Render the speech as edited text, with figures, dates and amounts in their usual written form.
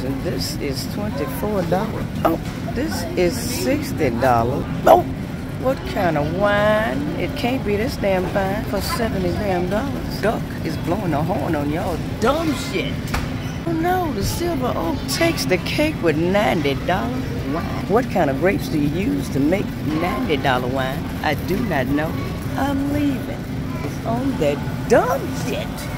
and this is $24. Oh, this is $60. Oh, what kind of wine? It can't be this damn fine for $70 damn dollars. Duck is blowing a horn on y'all dumb shit. Oh no, the Silver Oak takes the cake with $90 wine. What kind of grapes do you use to make $90 wine? I do not know. I'm leaving. It's on that dumb shit.